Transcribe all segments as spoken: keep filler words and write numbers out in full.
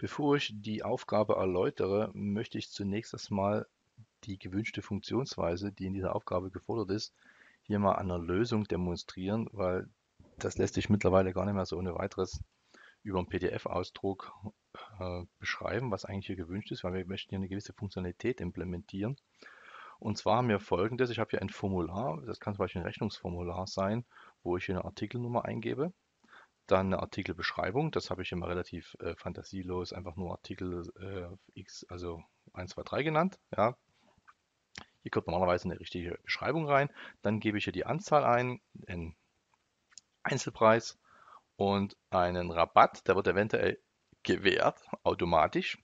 Bevor ich die Aufgabe erläutere, möchte ich zunächst erstmal die gewünschte Funktionsweise, die in dieser Aufgabe gefordert ist, hier mal an einer Lösung demonstrieren, weil das lässt sich mittlerweile gar nicht mehr so ohne weiteres über einen P D F-Ausdruck äh, beschreiben, was eigentlich hier gewünscht ist, weil wir möchten hier eine gewisse Funktionalität implementieren. Und zwar haben wir folgendes: Ich habe hier ein Formular, das kann zum Beispiel ein Rechnungsformular sein, wo ich hier eine Artikelnummer eingebe. Dann eine Artikelbeschreibung, das habe ich immer relativ äh, fantasielos, einfach nur Artikel äh, X, also eins, zwei, drei genannt. Ja. Hier kommt normalerweise eine richtige Beschreibung rein. Dann gebe ich hier die Anzahl ein, den Einzelpreis und einen Rabatt. Der wird eventuell gewährt, automatisch,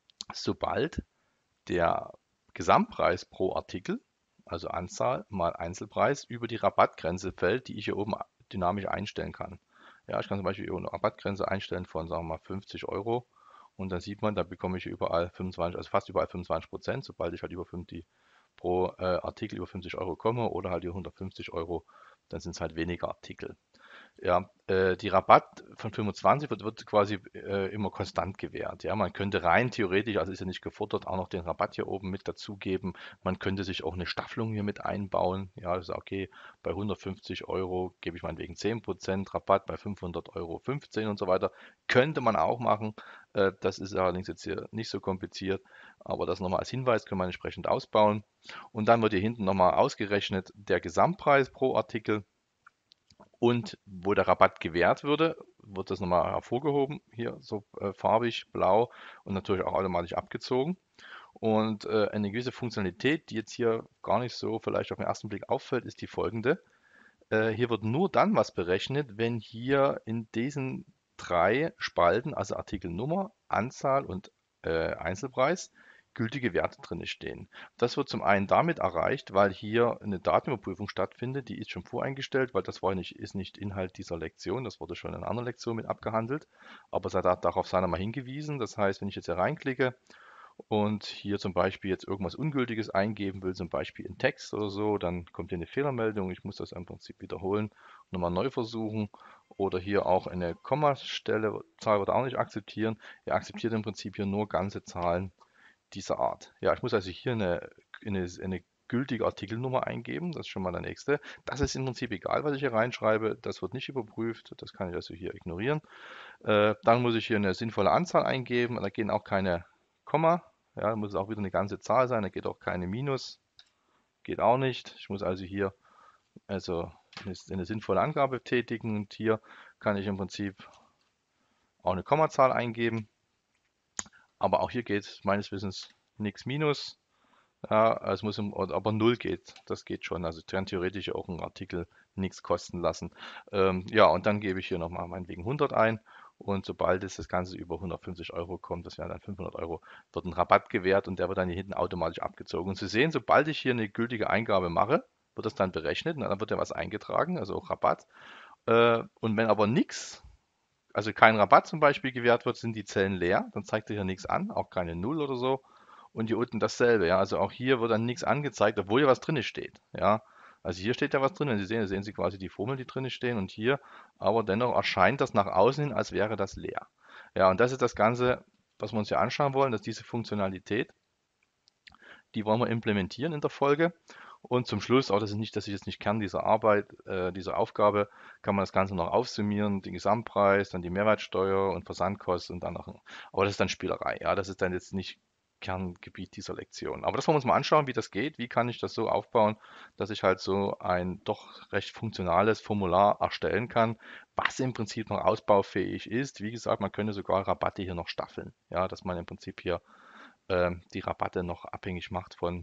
sobald der Gesamtpreis pro Artikel, also Anzahl mal Einzelpreis, über die Rabattgrenze fällt, die ich hier oben dynamisch einstellen kann. Ja, ich kann zum Beispiel hier eine Rabattgrenze einstellen von, sagen wir mal, fünfzig Euro. Und dann sieht man, da bekomme ich überall fünfundzwanzig, also fast überall fünfundzwanzig Prozent, sobald ich halt über fünfzig pro äh, Artikel über fünfzig Euro komme oder halt über hundertfünfzig Euro, dann sind es halt weniger Artikel. Ja, äh, die Rabatt von fünfundzwanzig wird, wird quasi äh, immer konstant gewährt. Ja, man könnte rein theoretisch, also ist ja nicht gefordert, auch noch den Rabatt hier oben mit dazugeben. Man könnte sich auch eine Staffelung hier mit einbauen. Ja, das ist okay. Bei hundertfünfzig Euro gebe ich meinetwegen zehn Prozent Rabatt, bei fünfhundert Euro fünfzehn und so weiter. Könnte man auch machen. Äh, das ist allerdings jetzt hier nicht so kompliziert. Aber das nochmal als Hinweis können wir entsprechend ausbauen. Und dann wird hier hinten nochmal ausgerechnet der Gesamtpreis pro Artikel. Und wo der Rabatt gewährt würde, wird das nochmal hervorgehoben, hier so äh, farbig, blau und natürlich auch automatisch abgezogen. Und äh, eine gewisse Funktionalität, die jetzt hier gar nicht so vielleicht auf den ersten Blick auffällt, ist die folgende. Äh, hier wird nur dann was berechnet, wenn hier in diesen drei Spalten, also Artikelnummer, Anzahl und äh, Einzelpreis, gültige Werte drin stehen. Das wird zum einen damit erreicht, weil hier eine Datenüberprüfung stattfindet, die ist schon voreingestellt, weil das war nicht, ist nicht Inhalt dieser Lektion, das wurde schon in einer anderen Lektion mit abgehandelt, aber es hat darauf sei einmal hingewiesen. Das heißt, wenn ich jetzt hier reinklicke und hier zum Beispiel jetzt irgendwas Ungültiges eingeben will, zum Beispiel in Text oder so, dann kommt hier eine Fehlermeldung. Ich muss das im Prinzip wiederholen, nochmal neu versuchen. Oder hier auch eine Kommastelle, Zahl wird auch nicht akzeptieren. Er akzeptiert im Prinzip hier nur ganze Zahlen dieser Art. Ja, ich muss also hier eine, eine, eine gültige Artikelnummer eingeben. Das ist schon mal der nächste. Das ist im Prinzip egal, was ich hier reinschreibe. Das wird nicht überprüft. Das kann ich also hier ignorieren. Äh, dann muss ich hier eine sinnvolle Anzahl eingeben. Da gehen auch keine Komma. Ja, muss auch wieder eine ganze Zahl sein. Da geht auch keine Minus. Geht auch nicht. Ich muss also hier also eine, eine sinnvolle Angabe tätigen. Und hier kann ich im Prinzip auch eine Kommazahl eingeben. Aber auch hier geht meines Wissens nichts Minus. Ja, es muss im, aber null geht, das geht schon. Also ich kann theoretisch auch einen Artikel nichts kosten lassen. Ähm, ja, und dann gebe ich hier nochmal meinetwegen hundert ein. Und sobald es das Ganze über hundertfünfzig Euro kommt, das wären dann fünfhundert Euro, wird ein Rabatt gewährt und der wird dann hier hinten automatisch abgezogen. Und Sie sehen, sobald ich hier eine gültige Eingabe mache, wird das dann berechnet und dann wird ja was eingetragen, also auch Rabatt. Äh, und wenn aber nichts, also kein Rabatt zum Beispiel gewährt wird, sind die Zellen leer, dann zeigt sich ja nichts an, auch keine Null oder so. Und hier unten dasselbe, ja. Also auch hier wird dann nichts angezeigt, obwohl ja was drin steht, ja. Also hier steht ja was drin, wenn Sie sehen, sehen Sie quasi die Formeln, die drin stehen und hier, aber dennoch erscheint das nach außen hin, als wäre das leer. Ja, und das ist das Ganze, was wir uns hier anschauen wollen, dass diese Funktionalität, die wollen wir implementieren in der Folge. Und zum Schluss, auch das ist nicht, das ist jetzt nicht Kern dieser Arbeit, äh, dieser Aufgabe, kann man das Ganze noch aufsummieren, den Gesamtpreis, dann die Mehrwertsteuer und Versandkosten und dann noch, aber das ist dann Spielerei, ja, das ist dann jetzt nicht Kerngebiet dieser Lektion. Aber das wollen wir uns mal anschauen, wie das geht, wie kann ich das so aufbauen, dass ich halt so ein doch recht funktionales Formular erstellen kann, was im Prinzip noch ausbaufähig ist. Wie gesagt, man könnte sogar Rabatte hier noch staffeln, ja, dass man im Prinzip hier ähm, die Rabatte noch abhängig macht von,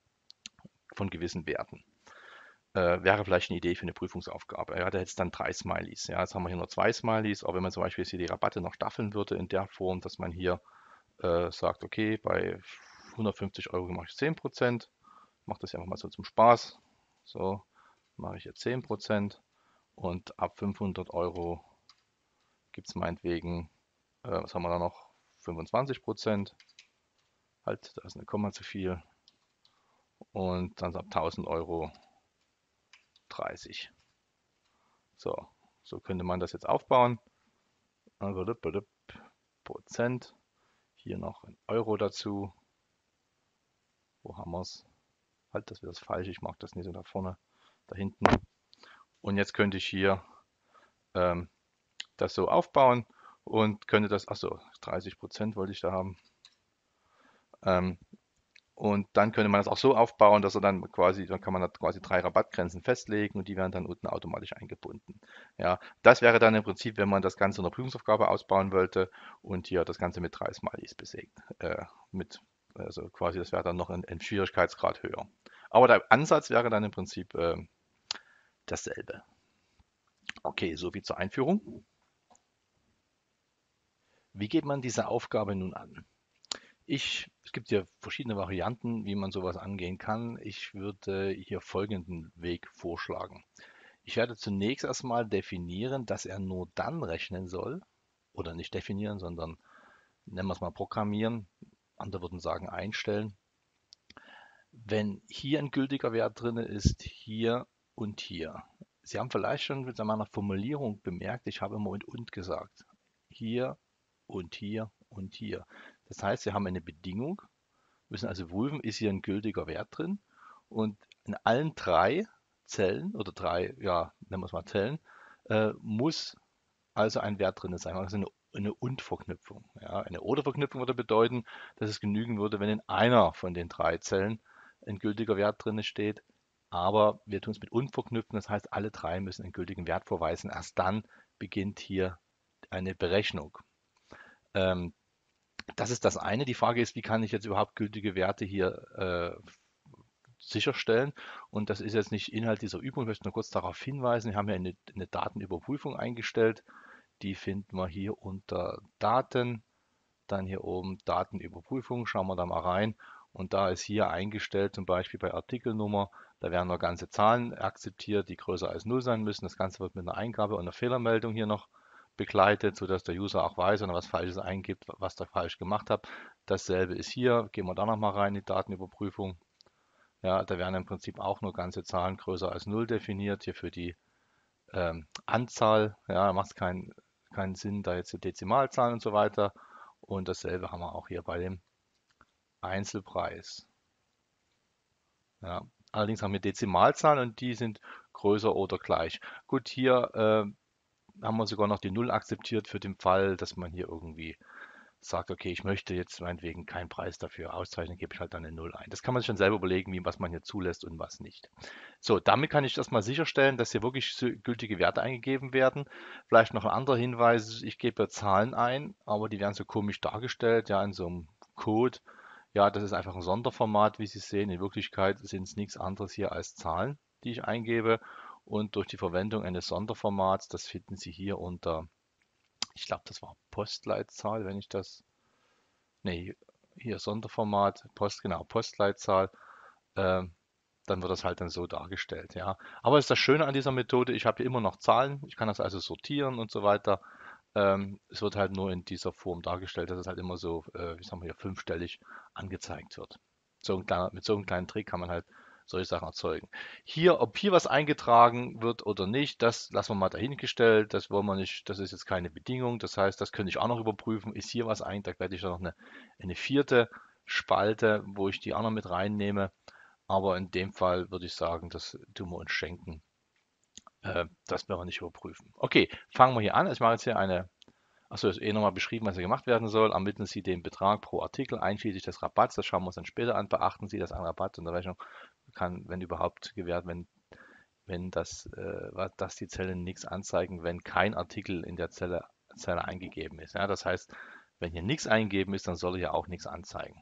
von gewissen Werten. Äh, wäre vielleicht eine Idee für eine Prüfungsaufgabe. Ja, da hätte es dann drei Smileys. Ja, jetzt haben wir hier nur zwei Smileys, aber wenn man zum Beispiel jetzt hier die Rabatte noch staffeln würde in der Form, dass man hier äh, sagt, okay, bei hundertfünfzig Euro mache ich zehn Prozent, mache das einfach mal so zum Spaß. So, mache ich jetzt zehn Prozent und ab fünfhundert Euro gibt es meinetwegen, äh, was haben wir da noch, fünfundzwanzig Prozent. Halt, da ist eine Komma zu viel. Und dann ab tausend Euro dreißig. So, so könnte man das jetzt aufbauen. Also Prozent. Hier noch ein Euro dazu. Wo haben wir es? Halt, das wäre das falsch. Ich mag das nicht so da vorne, da hinten. Und jetzt könnte ich hier ähm, das so aufbauen und könnte das, achso, dreißig Prozent wollte ich da haben. Ähm, und dann könnte man das auch so aufbauen, dass er dann quasi, dann kann man da quasi drei Rabattgrenzen festlegen und die werden dann unten automatisch eingebunden. Ja, das wäre dann im Prinzip, wenn man das Ganze in einer Prüfungsaufgabe ausbauen wollte und hier das Ganze mit drei Smileys besägt. Äh, mit, also quasi, das wäre dann noch ein, ein Schwierigkeitsgrad höher. Aber der Ansatz wäre dann im Prinzip äh, dasselbe. Okay, soviel zur Einführung. Wie geht man diese Aufgabe nun an? Ich, es gibt ja verschiedene Varianten, wie man sowas angehen kann. Ich würde hier folgenden Weg vorschlagen. Ich werde zunächst erstmal definieren, dass er nur dann rechnen soll, oder nicht definieren, sondern nennen wir es mal programmieren. Andere würden sagen einstellen. Wenn hier ein gültiger Wert drin ist, hier und hier. Sie haben vielleicht schon mit meiner Formulierung bemerkt, ich habe immer und und gesagt. Hier und hier und hier. Das heißt, Sie haben eine Bedingung, müssen also prüfen, ist hier ein gültiger Wert drin. Und in allen drei Zellen oder drei, ja, nennen wir es mal Zellen, äh, muss also ein Wert drin sein. Also eine, eine Und-Verknüpfung. Ja, eine Oder-Verknüpfung würde bedeuten, dass es genügen würde, wenn in einer von den drei Zellen ein gültiger Wert drin steht. Aber wir tun es mit Und verknüpfen, das heißt, alle drei müssen einen gültigen Wert vorweisen. Erst dann beginnt hier eine Berechnung. Ähm, das ist das eine. Die Frage ist, wie kann ich jetzt überhaupt gültige Werte hier äh, sicherstellen? Und das ist jetzt nicht Inhalt dieser Übung. Ich möchte nur kurz darauf hinweisen, wir haben ja eine, eine Datenüberprüfung eingestellt. Die finden wir hier unter Daten, dann hier oben Datenüberprüfung. Schauen wir da mal rein. Und da ist hier eingestellt, zum Beispiel bei Artikelnummer, da werden noch ganze Zahlen akzeptiert, die größer als null sein müssen. Das Ganze wird mit einer Eingabe und einer Fehlermeldung hier noch begleitet, sodass der User auch weiß, wenn er was Falsches eingibt, was er falsch gemacht hat. Dasselbe ist hier. Gehen wir da nochmal rein, die Datenüberprüfung. Ja, da werden im Prinzip auch nur ganze Zahlen größer als null definiert. Hier für die ähm, Anzahl, ja, da macht es keinen, keinen Sinn, da jetzt die Dezimalzahlen und so weiter. Und dasselbe haben wir auch hier bei dem Einzelpreis. Ja, allerdings haben wir Dezimalzahlen und die sind größer oder gleich. Gut, hier äh, haben wir sogar noch die Null akzeptiert für den Fall, dass man hier irgendwie sagt, okay, ich möchte jetzt meinetwegen keinen Preis dafür auszeichnen, gebe ich halt dann eine Null ein. Das kann man sich dann selber überlegen, wie, was man hier zulässt und was nicht. So, damit kann ich erstmal sicherstellen, dass hier wirklich so gültige Werte eingegeben werden. Vielleicht noch ein anderer Hinweis, ich gebe ja Zahlen ein, aber die werden so komisch dargestellt, ja, in so einem Code. Ja, das ist einfach ein Sonderformat, wie Sie sehen. In Wirklichkeit sind es nichts anderes hier als Zahlen, die ich eingebe. Und durch die Verwendung eines Sonderformats, das finden Sie hier unter, ich glaube, das war Postleitzahl, wenn ich das, nee, hier Sonderformat, Post, genau, Postleitzahl, ähm, dann wird das halt dann so dargestellt, ja. Aber es ist das Schöne an dieser Methode, ich habe hier immer noch Zahlen, ich kann das also sortieren und so weiter. Ähm, es wird halt nur in dieser Form dargestellt, dass es halt immer so, äh, wie sagen wir hier, fünfstellig angezeigt wird. So ein kleiner, mit so einem kleinen Trick kann man halt solche Sachen erzeugen. Hier, ob hier was eingetragen wird oder nicht, das lassen wir mal dahingestellt. Das wollen wir nicht, das ist jetzt keine Bedingung. Das heißt, das könnte ich auch noch überprüfen. Ist hier was eingetragen, werde ich dann noch eine, eine vierte Spalte, wo ich die auch noch mit reinnehme. Aber in dem Fall würde ich sagen, das tun wir uns schenken. Äh, das werden wir nicht überprüfen. Okay, fangen wir hier an. Ich mache jetzt hier eine, achso, ist eh nochmal beschrieben, was hier gemacht werden soll. Ermitteln Sie den Betrag pro Artikel einschließlich des Rabatts. Das schauen wir uns dann später an. Beachten Sie, dass ein Rabatt in der Rechnung kann, wenn überhaupt, gewährt, wenn, wenn das, äh, dass die Zellen nichts anzeigen, wenn kein Artikel in der Zelle, Zelle eingegeben ist. Ja, das heißt, wenn hier nichts eingegeben ist, dann soll hier auch nichts anzeigen.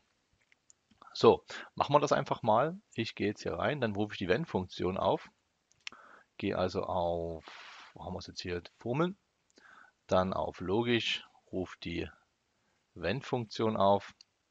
So, machen wir das einfach mal. Ich gehe jetzt hier rein, dann rufe ich die Wenn-Funktion auf. Gehe also auf, wo haben wir es jetzt hier, Formeln, dann auf logisch, rufe die Wenn-Funktion auf.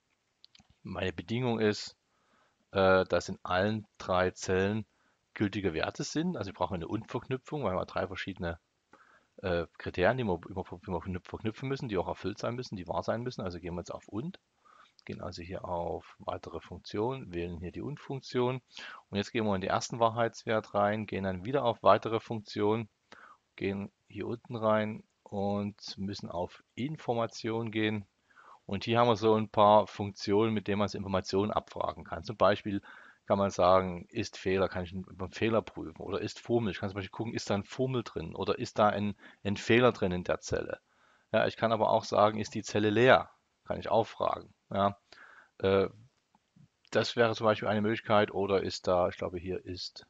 Meine Bedingung ist, äh, dass in allen drei Zellen gültige Werte sind. Also ich brauche eine Und-Verknüpfung, weil wir drei verschiedene äh, Kriterien, die wir immer verknüpfen müssen, die auch erfüllt sein müssen, die wahr sein müssen. Also gehen wir jetzt auf Und, gehen also hier auf weitere Funktion, wählen hier die Und-Funktion und jetzt gehen wir in den ersten Wahrheitswert rein, gehen dann wieder auf weitere Funktion, gehen hier unten rein und müssen auf Information gehen Und hier haben wir so ein paar Funktionen, mit denen man so Informationen abfragen kann. Zum Beispiel kann man sagen, ist Fehler, kann ich einen Fehler prüfen, oder ist Fummel. Ich kann zum Beispiel gucken, ist da ein Fummel drin oder ist da ein, ein Fehler drin in der Zelle. Ja, ich kann aber auch sagen, ist die Zelle leer? Kann ich auch fragen. Ja, äh, das wäre zum Beispiel eine Möglichkeit. Oder ist da, ich glaube, hier ist,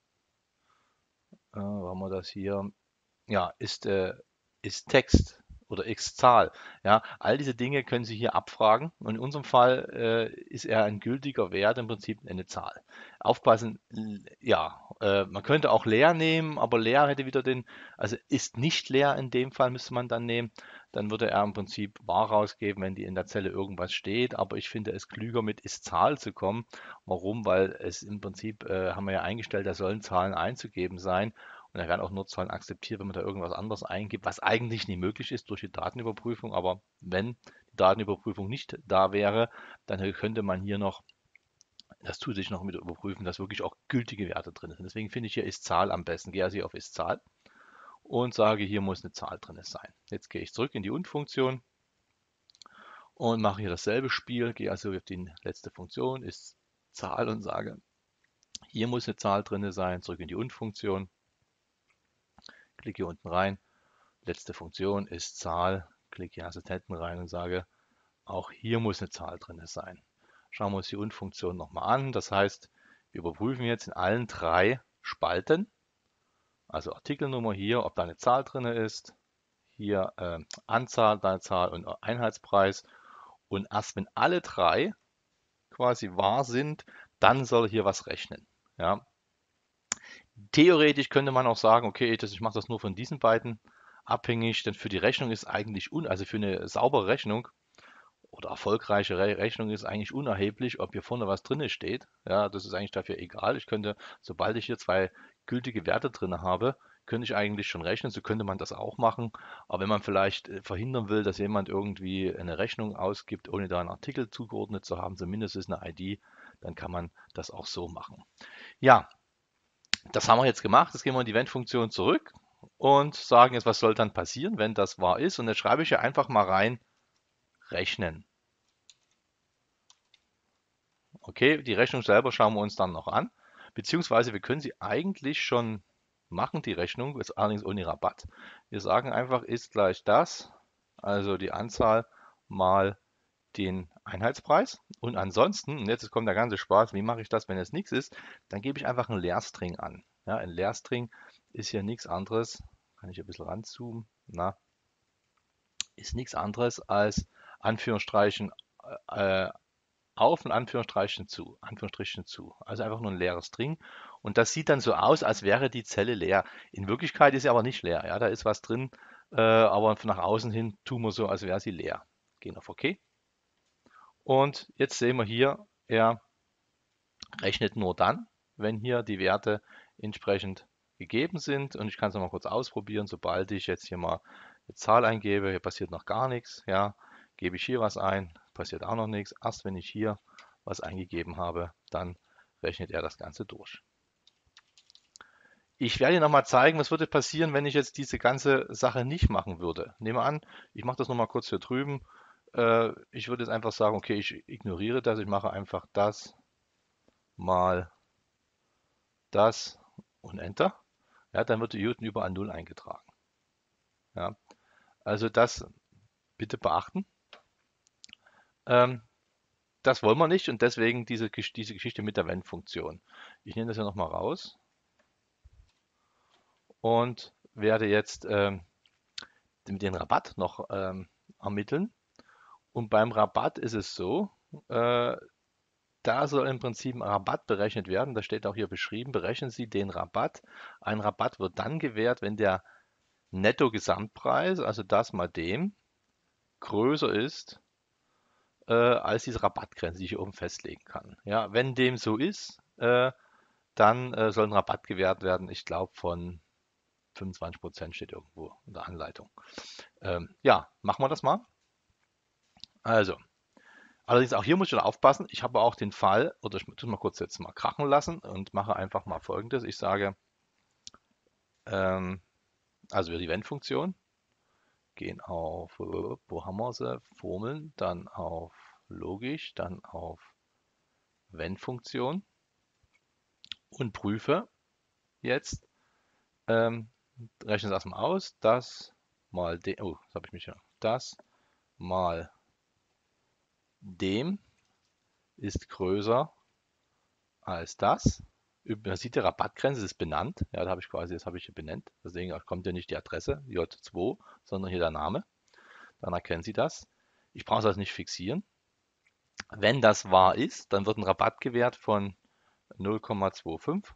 äh, wo haben wir das hier? Ja, ist, äh, ist Text oder X-Zahl. Ja, all diese Dinge können Sie hier abfragen. Und in unserem Fall äh, ist er ein gültiger Wert, im Prinzip eine Zahl. Aufpassen, l- ja, äh, man könnte auch leer nehmen, aber leer hätte wieder den, also ist nicht leer in dem Fall müsste man dann nehmen. Dann würde er im Prinzip wahr rausgeben, wenn die in der Zelle irgendwas steht. Aber ich finde es klüger, mit ist Zahl zu kommen. Warum? Weil es im Prinzip, äh, haben wir ja eingestellt, da sollen Zahlen einzugeben sein. Und er werden auch nur Zahlen akzeptiert, wenn man da irgendwas anderes eingibt, was eigentlich nicht möglich ist durch die Datenüberprüfung. Aber wenn die Datenüberprüfung nicht da wäre, dann könnte man hier noch das zusätzlich noch mit überprüfen, dass wirklich auch gültige Werte drin sind. Deswegen finde ich hier ist Zahl am besten. Gehe also hier auf ist Zahl und sage, hier muss eine Zahl drin sein. Jetzt gehe ich zurück in die Und-Funktion und mache hier dasselbe Spiel. Gehe also auf die letzte Funktion, ist Zahl und sage, hier muss eine Zahl drin sein. Zurück in die Und-Funktion, klicke hier unten rein. Letzte Funktion ist Zahl. Klicke hier Assistenten rein und sage, auch hier muss eine Zahl drin sein. Schauen wir uns die Und-Funktion nochmal an. Das heißt, wir überprüfen jetzt in allen drei Spalten, also Artikelnummer hier, ob da eine Zahl drin ist, hier äh, Anzahl, deine Zahl und Einheitspreis. Und erst wenn alle drei quasi wahr sind, dann soll hier was rechnen. Ja. Theoretisch könnte man auch sagen, okay, das, ich mache das nur von diesen beiden abhängig, denn für die Rechnung ist eigentlich, un, also für eine saubere Rechnung oder erfolgreiche Re Rechnung ist eigentlich unerheblich, ob hier vorne was drin steht. Ja, das ist eigentlich dafür egal. Ich könnte, sobald ich hier zwei gültige Werte drin habe, könnte ich eigentlich schon rechnen. So könnte man das auch machen. Aber wenn man vielleicht äh, verhindern will, dass jemand irgendwie eine Rechnung ausgibt, ohne da einen Artikel zugeordnet zu haben, zumindest ist eine I D, dann kann man das auch so machen. Ja, das haben wir jetzt gemacht. Jetzt gehen wir in die Wenn-Funktion zurück und sagen jetzt, was soll dann passieren, wenn das wahr ist. Und jetzt schreibe ich hier einfach mal rein, rechnen. Okay, die Rechnung selber schauen wir uns dann noch an. Beziehungsweise wir können sie eigentlich schon machen, die Rechnung, ist allerdings ohne Rabatt. Wir sagen einfach, ist gleich das, also die Anzahl mal den Einheitspreis. Und ansonsten, und jetzt kommt der ganze Spaß, wie mache ich das, wenn es nichts ist? Dann gebe ich einfach einen Leerstring an. Ja, ein Leerstring ist hier nichts anderes, kann ich ein bisschen ranzoomen, na, ist nichts anderes als Anführungsstrichen äh, auf und Anführungsstrichen zu, Anführungsstrichen zu. Also einfach nur ein leeres String. Und das sieht dann so aus, als wäre die Zelle leer. In Wirklichkeit ist sie aber nicht leer. Ja, da ist was drin, äh, aber von nach außen hin tun wir so, als wäre sie leer. Gehen auf OK. Und jetzt sehen wir hier, er rechnet nur dann, wenn hier die Werte entsprechend gegeben sind. Und ich kann es noch mal kurz ausprobieren. Sobald ich jetzt hier mal eine Zahl eingebe, hier passiert noch gar nichts. Ja, gebe ich hier was ein, passiert auch noch nichts. Erst wenn ich hier was eingegeben habe, dann rechnet er das Ganze durch. Ich werde dir nochmal zeigen, was würde passieren, wenn ich jetzt diese ganze Sache nicht machen würde. Nehmen wir an, ich mache das nochmal kurz hier drüben. Äh, ich würde jetzt einfach sagen, okay, ich ignoriere das, ich mache einfach das mal das und Enter. Ja, dann wird die Newton überall null eingetragen. Ja, also das bitte beachten. Ähm, das wollen wir nicht und deswegen diese, diese Geschichte mit der Wenn-Funktion. Ich nehme das ja nochmal raus und werde jetzt ähm, den Rabatt noch ähm, ermitteln. Und beim Rabatt ist es so, äh, da soll im Prinzip ein Rabatt berechnet werden. Das steht auch hier beschrieben. Berechnen Sie den Rabatt. Ein Rabatt wird dann gewährt, wenn der Netto-Gesamtpreis, also das mal dem, größer ist äh, als diese Rabattgrenze, die ich hier oben festlegen kann. Ja, wenn dem so ist, äh, dann äh, soll ein Rabatt gewährt werden. Ich glaube von fünfundzwanzig Prozent steht irgendwo in der Anleitung. Ähm, ja, machen wir das mal. Also, allerdings auch hier muss ich wieder aufpassen. Ich habe auch den Fall, oder ich tue mal kurz jetzt mal krachen lassen und mache einfach mal Folgendes. Ich sage, ähm, also wieder die Wenn-Funktion, gehen auf, äh, wo haben wir sie? Formeln, dann auf logisch, dann auf Wenn-Funktion und prüfe jetzt, ähm, rechne es erstmal aus, das mal dem, oh, das habe ich mich ja, das mal dem ist größer als das. Man sieht, die Rabattgrenze ist benannt. Ja, da habe ich quasi, das habe ich hier benannt. Deswegen kommt ja nicht die Adresse J zwei, sondern hier der Name. Dann erkennen Sie das. Ich brauche es also nicht fixieren. Wenn das wahr ist, dann wird ein Rabatt gewährt von null Komma fünfundzwanzig.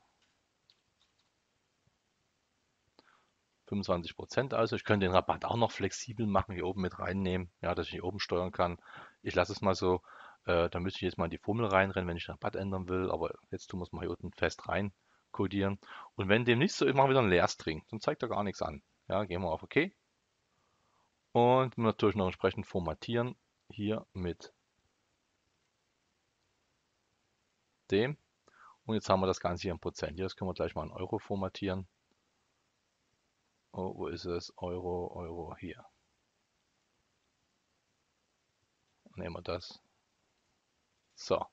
fünfundzwanzig Prozent also. Ich könnte den Rabatt auch noch flexibel machen, hier oben mit reinnehmen, ja, dass ich hier oben steuern kann. Ich lasse es mal so. Äh, da müsste ich jetzt mal in die Formel reinrennen, wenn ich den Rabatt ändern will. Aber jetzt tun wir es mal hier unten fest rein codieren. Und wenn dem nicht so ist, machen wir wieder einen Leerstring. Dann zeigt er gar nichts an. Ja, gehen wir auf OK. Und natürlich noch entsprechend formatieren. Hier mit dem. Und jetzt haben wir das Ganze hier in Prozent. Hier, das können wir gleich mal in Euro formatieren. Oh, wo ist es? Euro, Euro, hier. Nehmen wir das. So.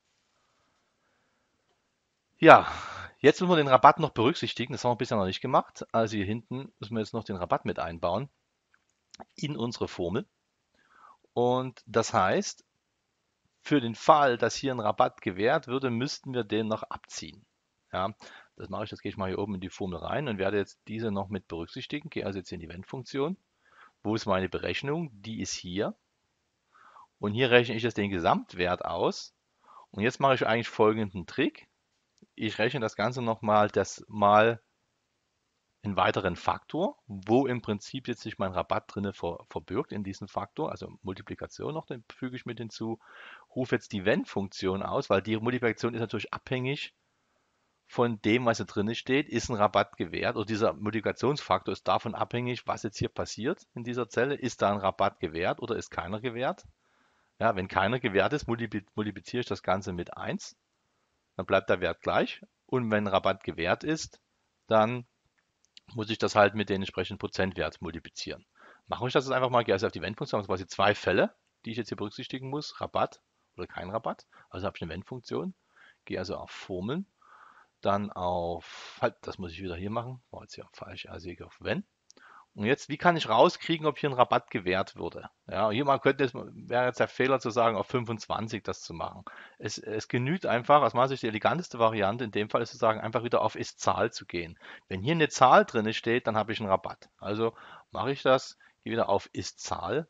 Ja, jetzt müssen wir den Rabatt noch berücksichtigen. Das haben wir bisher noch nicht gemacht. Also hier hinten müssen wir jetzt noch den Rabatt mit einbauen in unsere Formel. Und das heißt, für den Fall, dass hier ein Rabatt gewährt würde, müssten wir den noch abziehen. Ja, das mache ich, das gehe ich mal hier oben in die Formel rein und werde jetzt diese noch mit berücksichtigen. Gehe also jetzt in die Wenn-Funktion. Wo ist meine Berechnung? Die ist hier. Und hier rechne ich jetzt den Gesamtwert aus. Und jetzt mache ich eigentlich folgenden Trick. Ich rechne das Ganze nochmal das mal einen weiteren Faktor, wo im Prinzip jetzt sich mein Rabatt drinne ver, verbirgt in diesem Faktor, also Multiplikation noch, den füge ich mit hinzu, rufe jetzt die Wenn-Funktion aus, weil die Multiplikation ist natürlich abhängig von dem, was hier drin steht, ist ein Rabatt gewährt oder dieser Multiplikationsfaktor ist davon abhängig, was jetzt hier passiert in dieser Zelle. Ist da ein Rabatt gewährt oder ist keiner gewährt? Ja, wenn keiner gewährt ist, multipliziere ich das Ganze mit eins, dann bleibt der Wert gleich. Und wenn Rabatt gewährt ist, dann muss ich das halt mit den entsprechenden Prozentwert multiplizieren. Mache ich das jetzt einfach mal, gehe also auf die Wenn-Funktion, also quasi zwei Fälle, die ich jetzt hier berücksichtigen muss, Rabatt oder kein Rabatt. Also habe ich eine Wenn-Funktion, gehe also auf Formeln, dann auf, halt, das muss ich wieder hier machen, war jetzt hier falsch, also ich gehe auf Wenn. Und jetzt, wie kann ich rauskriegen, ob hier ein Rabatt gewährt würde? Ja, hier mal könnte es, wäre jetzt der Fehler zu sagen, auf fünfundzwanzig das zu machen. Es, es genügt einfach, aus meiner Sicht die eleganteste Variante in dem Fall ist zu sagen, einfach wieder auf Ist-Zahl zu gehen. Wenn hier eine Zahl drin steht, dann habe ich einen Rabatt. Also mache ich das, gehe wieder auf Ist-Zahl,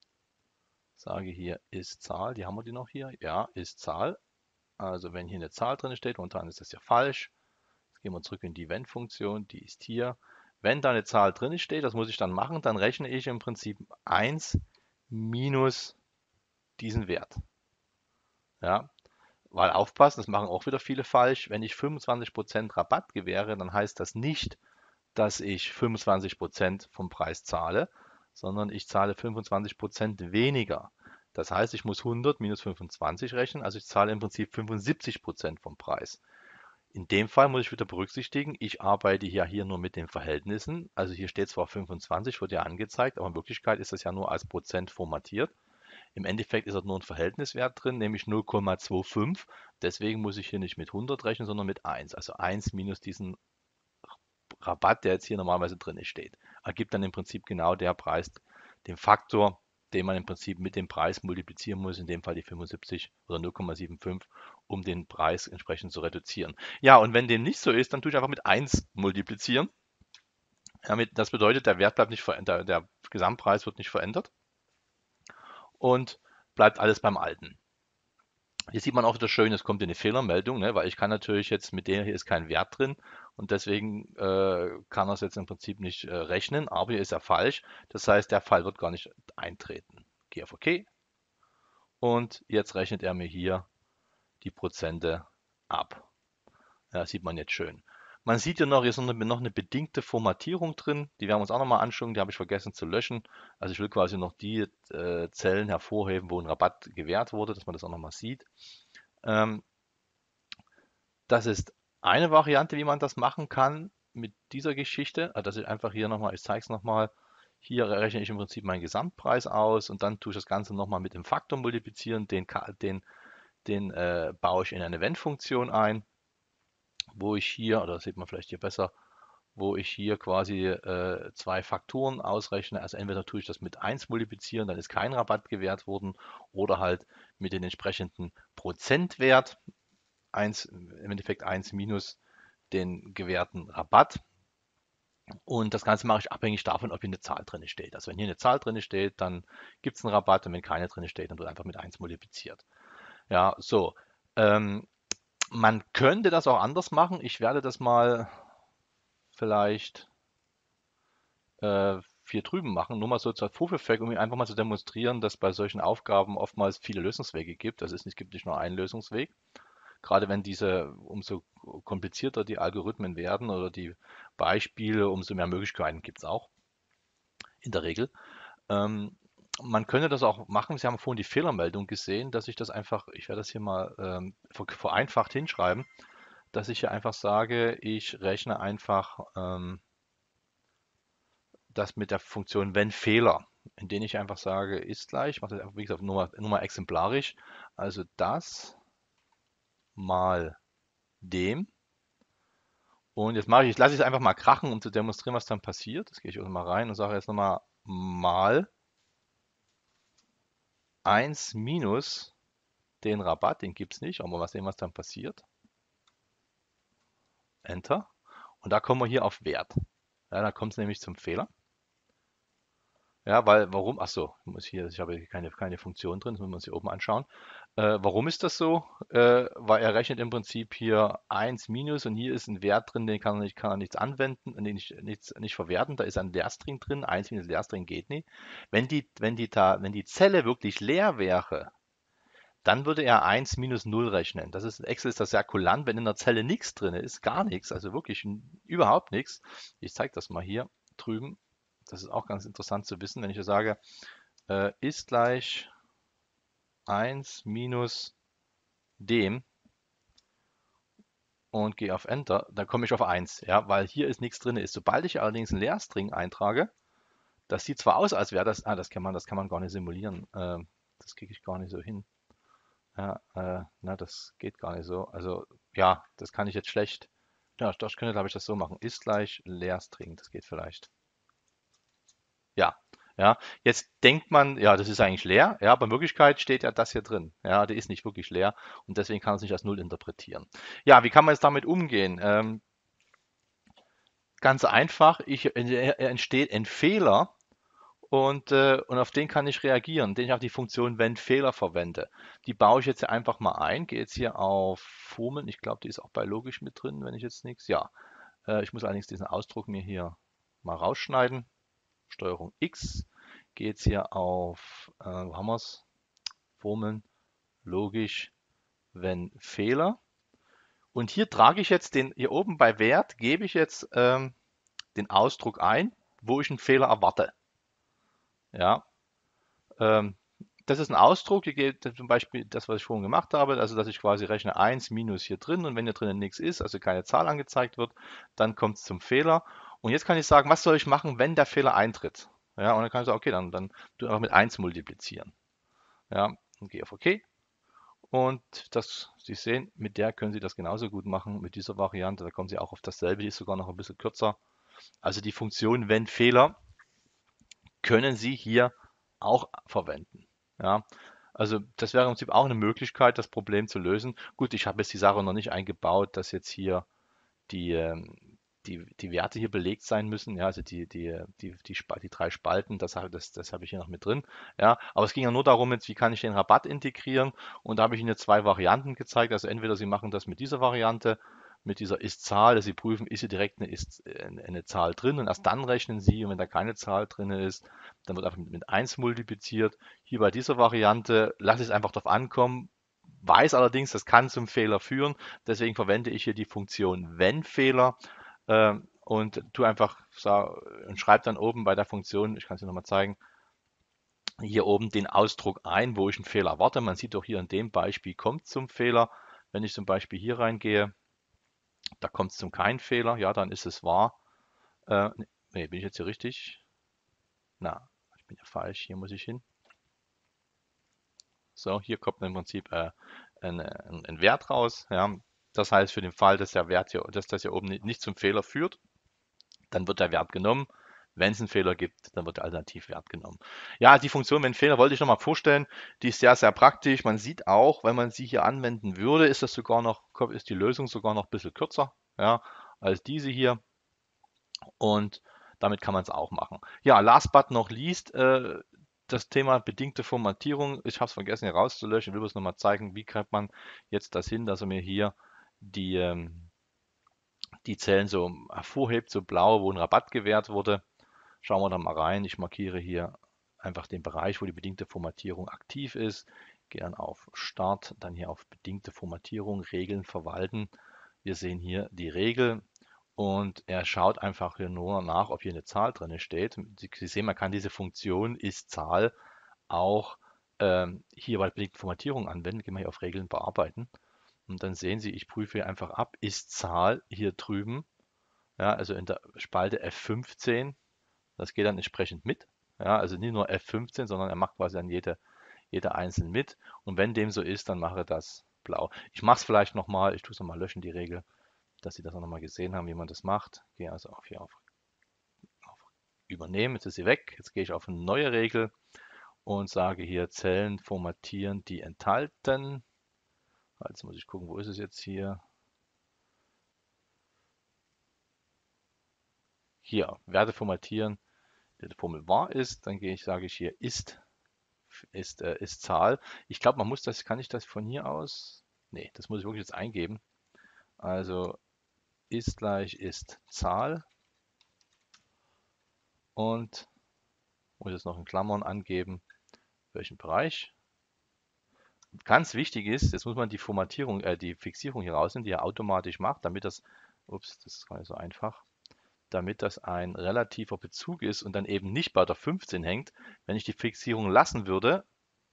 sage hier Ist-Zahl, die haben wir die noch hier? Ja, Ist-Zahl. Also wenn hier eine Zahl drin steht, momentan ist das ja falsch. Jetzt gehen wir zurück in die Wenn-Funktion, die ist hier. Wenn da eine Zahl drin steht, das muss ich dann machen, dann rechne ich im Prinzip eins minus diesen Wert. Ja, weil aufpassen, das machen auch wieder viele falsch. Wenn ich fünfundzwanzig Prozent Rabatt gewähre, dann heißt das nicht, dass ich fünfundzwanzig Prozent vom Preis zahle, sondern ich zahle fünfundzwanzig Prozent weniger. Das heißt, ich muss hundert minus fünfundzwanzig rechnen, also ich zahle im Prinzip fünfundsiebzig Prozent vom Preis. In dem Fall muss ich wieder berücksichtigen, ich arbeite ja hier nur mit den Verhältnissen. Also hier steht zwar fünfundzwanzig, wird ja angezeigt, aber in Wirklichkeit ist das ja nur als Prozent formatiert. Im Endeffekt ist dort nur ein Verhältniswert drin, nämlich null Komma fünfundzwanzig. Deswegen muss ich hier nicht mit hundert rechnen, sondern mit eins. Also eins minus diesen Rabatt, der jetzt hier normalerweise drin steht. Ergibt dann im Prinzip genau der Preis, den Faktor, den man im Prinzip mit dem Preis multiplizieren muss, in dem Fall die fünfundsiebzig oder null Komma fünfundsiebzig, um den Preis entsprechend zu reduzieren. Ja, und wenn dem nicht so ist, dann tue ich einfach mit eins multiplizieren. Damit, das bedeutet, der Wert bleibt nicht verändert, der Gesamtpreis wird nicht verändert und bleibt alles beim Alten. Hier sieht man auch wieder schön, es kommt eine Fehlermeldung, ne, weil ich kann natürlich jetzt mit der hier ist kein Wert drin und deswegen äh, kann er es jetzt im Prinzip nicht äh, rechnen, aber hier ist er falsch. Das heißt, der Fall wird gar nicht eintreten. Gehe auf OK und jetzt rechnet er mir hier die Prozente ab. Ja, sieht man jetzt schön. Man sieht hier noch, hier ist noch eine, noch eine bedingte Formatierung drin. Die werden wir uns auch nochmal anschauen. Die habe ich vergessen zu löschen. Also ich will quasi noch die äh, Zellen hervorheben, wo ein Rabatt gewährt wurde, dass man das auch nochmal sieht. Ähm, das ist eine Variante, wie man das machen kann mit dieser Geschichte. Also dass ich einfach hier nochmal, ich zeige es nochmal, Hier rechne ich im Prinzip meinen Gesamtpreis aus und dann tue ich das Ganze nochmal mit dem Faktor multiplizieren. Den, Ka- den, den äh, baue ich in eine Wenn-Funktion ein, wo ich hier, oder das sieht man vielleicht hier besser, wo ich hier quasi äh, zwei Faktoren ausrechne. Also entweder tue ich das mit eins multiplizieren, dann ist kein Rabatt gewährt worden, oder halt mit den entsprechenden Prozentwert, eins, im Endeffekt eins minus den gewährten Rabatt. Und das Ganze mache ich abhängig davon, ob hier eine Zahl drin steht. Also wenn hier eine Zahl drin steht, dann gibt es einen Rabatt, und wenn keine drin steht, dann wird einfach mit eins multipliziert. Ja, so. Ähm, Man könnte das auch anders machen. Ich werde das mal vielleicht äh, hier drüben machen, nur mal so zur Proof-Effekt, um einfach mal zu demonstrieren, dass bei solchen Aufgaben oftmals viele Lösungswege gibt. Das ist nicht, es gibt nicht nur einen Lösungsweg. Gerade wenn diese, umso komplizierter die Algorithmen werden oder die Beispiele, umso mehr Möglichkeiten gibt es auch in der Regel. Ähm, Man könnte das auch machen. Sie haben vorhin die Fehlermeldung gesehen, dass ich das einfach, ich werde das hier mal ähm, ver- vereinfacht hinschreiben, dass ich hier einfach sage, ich rechne einfach ähm, das mit der Funktion wenn Fehler, in denen ich einfach sage, ist gleich, ich mache das einfach, wie gesagt, nur mal, nur mal exemplarisch, also das mal dem. Und jetzt mache ich, lasse ich es einfach mal krachen, um zu demonstrieren, was dann passiert. Das gehe ich auch mal rein und sage jetzt nochmal mal eins minus den Rabatt, den gibt es nicht, aber mal sehen, was dann passiert. Enter. Und da kommen wir hier auf Wert. Ja, da kommt es nämlich zum Fehler. Ja, weil, warum? Ach so, ich muss hier, ich habe hier keine, keine Funktion drin, das müssen wir uns hier oben anschauen. Äh, warum ist das so? Äh, weil er rechnet im Prinzip hier eins minus und hier ist ein Wert drin, den kann er nicht, kann er nichts anwenden, nee, nicht, nichts, nicht verwerten. Da ist ein Leerstring drin, eins minus Leerstring geht nicht. Wenn die, wenn die, da, wenn die Zelle wirklich leer wäre, dann würde er eins minus null rechnen. Das ist, Excel ist das sehr kulant, wenn in der Zelle nichts drin ist, gar nichts, also wirklich n- überhaupt nichts. Ich zeige das mal hier drüben. Das ist auch ganz interessant zu wissen, wenn ich hier sage, äh, ist gleich eins minus dem und gehe auf Enter, dann komme ich auf eins, ja, weil hier ist nichts drin ist. Sobald ich allerdings einen Leerstring eintrage, das sieht zwar aus, als wäre das, ah, das kann man, das kann man gar nicht simulieren. Ähm, das kriege ich gar nicht so hin. Ja, äh, na, das geht gar nicht so. Also, ja, das kann ich jetzt schlecht. Ja, das könnte, glaube ich, das so machen. Ist gleich Leerstring. Das geht vielleicht. Ja, ja. Jetzt denkt man, ja, das ist eigentlich leer. Ja, aber in Wirklichkeit steht ja das hier drin. Ja, der ist nicht wirklich leer und deswegen kann man es nicht als Null interpretieren. Ja, wie kann man jetzt damit umgehen? Ähm, ganz einfach. Ich, äh, entsteht ein Fehler. Und, äh, und auf den kann ich reagieren, indem ich auch die Funktion wenn Fehler verwende. Die baue ich jetzt hier einfach mal ein. Gehe jetzt hier auf Formeln. Ich glaube, die ist auch bei Logisch mit drin, wenn ich jetzt nichts. Ja, äh, ich muss allerdings diesen Ausdruck mir hier mal rausschneiden. Steuerung X. Gehe jetzt hier auf, äh, wo haben wir es? Formeln, Logisch, wenn Fehler. Und hier trage ich jetzt den, hier oben bei Wert, gebe ich jetzt ähm, den Ausdruck ein, wo ich einen Fehler erwarte. Ja, Ähm, das ist ein Ausdruck, hier geht zum Beispiel das, was ich vorhin gemacht habe, also dass ich quasi rechne eins minus hier drin und wenn hier drinnen nichts ist, also keine Zahl angezeigt wird, dann kommt es zum Fehler. Und jetzt kann ich sagen, was soll ich machen, wenn der Fehler eintritt? Ja, und dann kann ich sagen, okay, dann, dann tu einfach mit eins multiplizieren. Ja, und gehe auf OK. Und das, Sie sehen, mit der können Sie das genauso gut machen, mit dieser Variante. Da kommen Sie auch auf dasselbe, die ist sogar noch ein bisschen kürzer. Also die Funktion wenn Fehler können Sie hier auch verwenden. Ja, also das wäre im Prinzip auch eine Möglichkeit, das Problem zu lösen. Gut, ich habe jetzt die Sache noch nicht eingebaut, dass jetzt hier die, ähm, die, die Werte hier belegt sein müssen. Ja, also die, die, die, die, Spa- die drei Spalten, das, habe- das, das habe ich hier noch mit drin. Ja, aber es ging ja nur darum, jetzt, wie kann ich den Rabatt integrieren? Und da habe ich Ihnen jetzt zwei Varianten gezeigt. Also entweder Sie machen das mit dieser Variante, mit dieser Ist-Zahl, dass Sie prüfen, ist hier direkt eine, Ist, äh, eine Zahl drin und erst dann rechnen Sie. Und wenn da keine Zahl drin ist, dann wird einfach mit, mit eins multipliziert. Hier bei dieser Variante lasse ich es einfach drauf ankommen, weiß allerdings, das kann zum Fehler führen. Deswegen verwende ich hier die Funktion wenn Fehler ähm, und tu einfach und schreibe dann oben bei der Funktion, ich kann es dir nochmal zeigen, hier oben den Ausdruck ein, wo ich einen Fehler erwarte. Man sieht doch hier in dem Beispiel kommt zum Fehler. Wenn ich zum Beispiel hier reingehe, da kommt es zum keinen Fehler, ja, dann ist es wahr. Äh, nee, bin ich jetzt hier richtig? Na, ich bin ja falsch, hier muss ich hin. So, hier kommt im Prinzip äh, ein, ein, ein Wert raus. Ja. Das heißt, für den Fall, dass der Wert hier, dass das hier oben nicht, nicht zum Fehler führt, dann wird der Wert genommen. Wenn es einen Fehler gibt, dann wird der Alternativwert genommen. Ja, die Funktion, wenn Fehler, wollte ich nochmal vorstellen, die ist sehr, sehr praktisch. Man sieht auch, wenn man sie hier anwenden würde, ist das sogar noch, ist die Lösung sogar noch ein bisschen kürzer, ja, als diese hier. Und damit kann man es auch machen. Ja, last but not least, äh, das Thema bedingte Formatierung. Ich habe es vergessen hier rauszulöschen. Ich will es nochmal zeigen, wie kriegt man jetzt das hin, dass er mir hier die, ähm, die Zellen so hervorhebt, so blau, wo ein Rabatt gewährt wurde. Schauen wir da mal rein. Ich markiere hier einfach den Bereich, wo die bedingte Formatierung aktiv ist. Gehe dann auf Start, dann hier auf bedingte Formatierung, Regeln verwalten. Wir sehen hier die Regel und er schaut einfach hier nur nach, ob hier eine Zahl drin steht. Sie, Sie sehen, man kann diese Funktion ist Zahl auch ähm, hier bei der bedingten Formatierung anwenden. Gehen wir hier auf Regeln bearbeiten und dann sehen Sie, ich prüfe hier einfach ab, ist Zahl hier drüben, ja, also in der Spalte F fünfzehn. Das geht dann entsprechend mit. Ja, also nicht nur F fünfzehn, sondern er macht quasi dann jede, jede einzeln mit. Und wenn dem so ist, dann mache das blau. Ich mache es vielleicht nochmal, ich tue es nochmal löschen, die Regel, dass Sie das auch nochmal gesehen haben, wie man das macht. Gehe also auf hier auf, auf Übernehmen, jetzt ist sie weg. Jetzt gehe ich auf eine neue Regel und sage hier Zellen formatieren, die enthalten. Jetzt muss ich gucken, wo ist es jetzt hier? Hier, Werte formatieren, die Formel wahr ist. Dann gehe ich, sage ich hier ist ist, äh, ist Zahl. Ich glaube, man muss das, kann ich das von hier aus? Nee, das muss ich wirklich jetzt eingeben. Also ist gleich ist Zahl und muss jetzt noch in Klammern angeben, welchen Bereich. Ganz wichtig ist, jetzt muss man die Formatierung, äh, die Fixierung hier rausnehmen, die er automatisch macht, damit das, ups, das ist gar nicht so einfach, damit das ein relativer Bezug ist und dann eben nicht bei der fünfzehn hängt. Wenn ich die Fixierung lassen würde,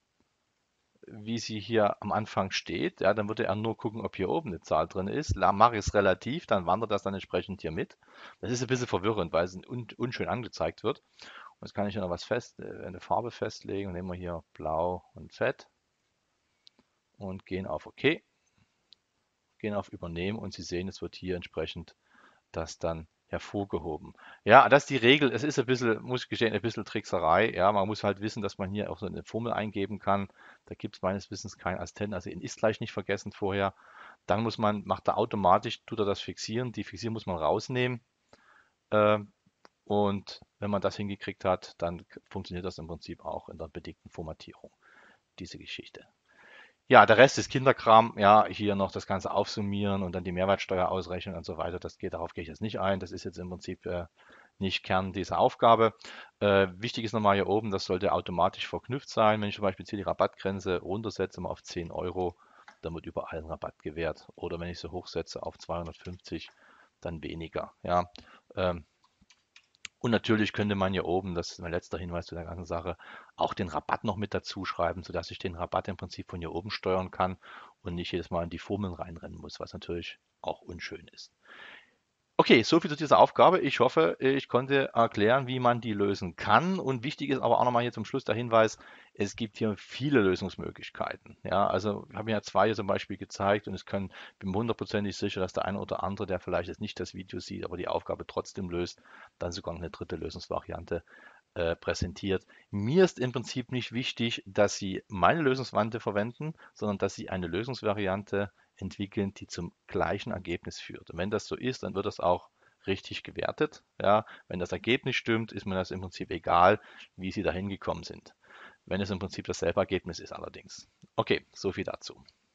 wie sie hier am Anfang steht, ja, dann würde er nur gucken, ob hier oben eine Zahl drin ist. Mache ich es relativ, dann wandert das dann entsprechend hier mit. Das ist ein bisschen verwirrend, weil es un unschön angezeigt wird. Und jetzt kann ich hier noch was fest, äh, eine Farbe festlegen. Nehmen wir hier Blau und Fett und gehen auf OK, gehen auf Übernehmen und Sie sehen, es wird hier entsprechend das dann hervorgehoben. Ja, das ist die Regel. Es ist ein bisschen, muss ich gestehen, ein bisschen Trickserei. Ja, man muss halt wissen, dass man hier auch so eine Formel eingeben kann. Da gibt es meines Wissens kein Assistent, also ihn ist gleich nicht vergessen vorher. Dann muss man, macht er automatisch, tut er das fixieren. Die Fixierung muss man rausnehmen. Äh, und wenn man das hingekriegt hat, dann funktioniert das im Prinzip auch in der bedingten Formatierung, diese Geschichte. Ja, der Rest ist Kinderkram. Ja, hier noch das Ganze aufsummieren und dann die Mehrwertsteuer ausrechnen und so weiter. Das geht, darauf gehe ich jetzt nicht ein. Das ist jetzt im Prinzip äh, nicht Kern dieser Aufgabe. Äh, wichtig ist nochmal hier oben, das sollte automatisch verknüpft sein. Wenn ich zum Beispiel hier die Rabattgrenze runtersetze, mal auf zehn Euro, dann wird überall ein Rabatt gewährt. Oder wenn ich sie hochsetze auf zweihundertfünfzig, dann weniger. Ja, ähm, und natürlich könnte man hier oben, das ist mein letzter Hinweis zu der ganzen Sache, auch den Rabatt noch mit dazu schreiben, sodass ich den Rabatt im Prinzip von hier oben steuern kann und nicht jedes Mal in die Formeln reinrennen muss, was natürlich auch unschön ist. Okay, so viel zu dieser Aufgabe. Ich hoffe, ich konnte erklären, wie man die lösen kann. Und wichtig ist aber auch nochmal hier zum Schluss der Hinweis, es gibt hier viele Lösungsmöglichkeiten. Ja, also ich habe ja zwei hier zum Beispiel gezeigt und es können, bin hundertprozentig sicher, dass der eine oder andere, der vielleicht jetzt nicht das Video sieht, aber die Aufgabe trotzdem löst, dann sogar eine dritte Lösungsvariante äh, präsentiert. Mir ist im Prinzip nicht wichtig, dass Sie meine Lösungsvariante verwenden, sondern dass Sie eine Lösungsvariante entwickeln, die zum gleichen Ergebnis führt. Und wenn das so ist, dann wird das auch richtig gewertet. Ja, wenn das Ergebnis stimmt, ist mir das im Prinzip egal, wie Sie dahin gekommen sind. Wenn es im Prinzip dasselbe Ergebnis ist allerdings. Okay, so viel dazu.